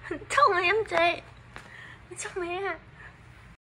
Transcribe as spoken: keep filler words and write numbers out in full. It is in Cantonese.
痛啊，陰仔，你做咩啊？